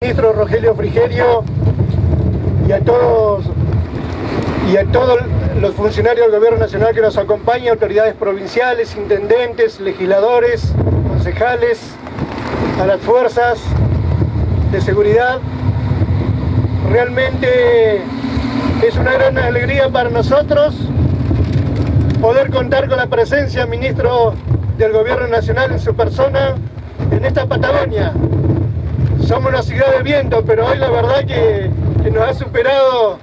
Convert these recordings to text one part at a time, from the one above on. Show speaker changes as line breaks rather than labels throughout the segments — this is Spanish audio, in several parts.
Ministro Rogelio Frigerio y a todos los funcionarios del Gobierno Nacional que nos acompañan, autoridades provinciales, intendentes, legisladores, concejales, a las fuerzas de seguridad. Realmente es una gran alegría para nosotros poder contar con la presencia del Ministro del Gobierno Nacional en su persona en esta Patagonia. Somos una ciudad de viento, pero hoy la verdad que nos ha superado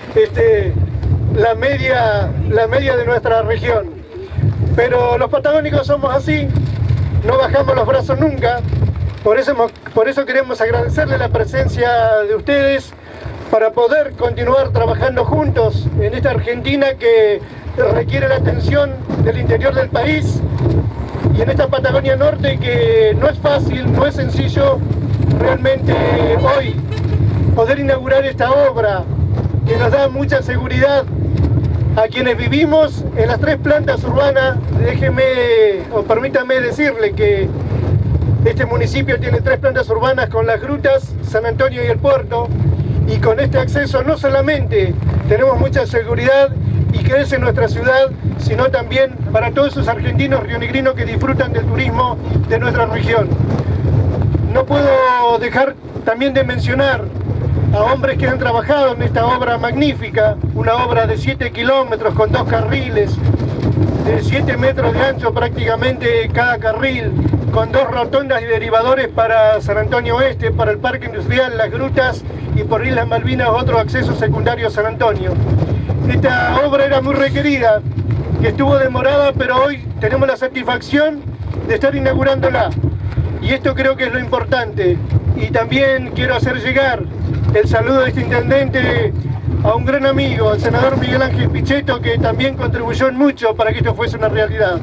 la media de nuestra región. Pero los patagónicos somos así, no bajamos los brazos nunca. Por eso queremos agradecerle la presencia de ustedes para poder continuar trabajando juntos en esta Argentina que requiere la atención del interior del país y en esta Patagonia Norte que no es fácil, no es sencillo realmente hoy poder inaugurar esta obra que nos da mucha seguridad a quienes vivimos en las 3 plantas urbanas. Permítame decirle que este municipio tiene 3 plantas urbanas con Las Grutas, San Antonio y el Puerto, y con este acceso no solamente tenemos mucha seguridad y crece nuestra ciudad, sino también para todos esos argentinos rionegrinos que disfrutan del turismo de nuestra región. No puedo dejar también de mencionar a hombres que han trabajado en esta obra magnífica, una obra de 7 kilómetros con 2 carriles, de 7 metros de ancho prácticamente cada carril, con 2 rotondas y derivadores para San Antonio Oeste, para el Parque Industrial, Las Grutas y por Islas Malvinas otro acceso secundario a San Antonio. Esta obra era muy requerida, que estuvo demorada, pero hoy tenemos la satisfacción de estar inaugurándola. Y esto creo que es lo importante. Y también quiero hacer llegar el saludo de este intendente a un gran amigo, el senador Miguel Ángel Pichetto, que también contribuyó en mucho para que esto fuese una realidad.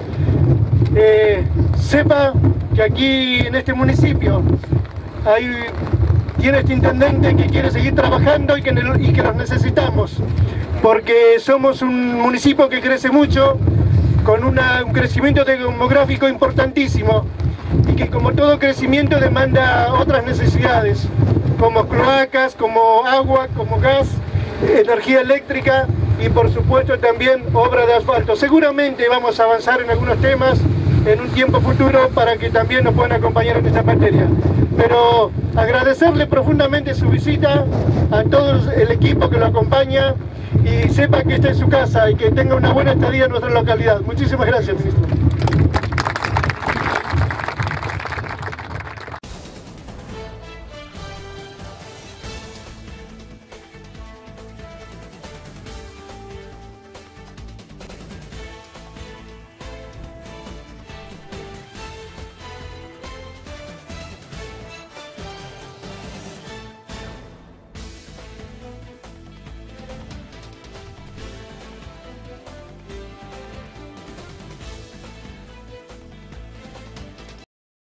Sepa que aquí en este municipio tiene este intendente que quiere seguir trabajando y que los necesitamos, porque somos un municipio que crece mucho, con un crecimiento demográfico importantísimo, y que como todo crecimiento demanda otras necesidades, como cloacas, como agua, como gas, energía eléctrica y por supuesto también obra de asfalto. Seguramente vamos a avanzar en algunos temas en un tiempo futuro para que también nos puedan acompañar en esta materia. Pero agradecerle profundamente su visita a todo el equipo que lo acompaña y sepa que esta es su casa y que tenga una buena estadía en nuestra localidad. Muchísimas gracias, ministro.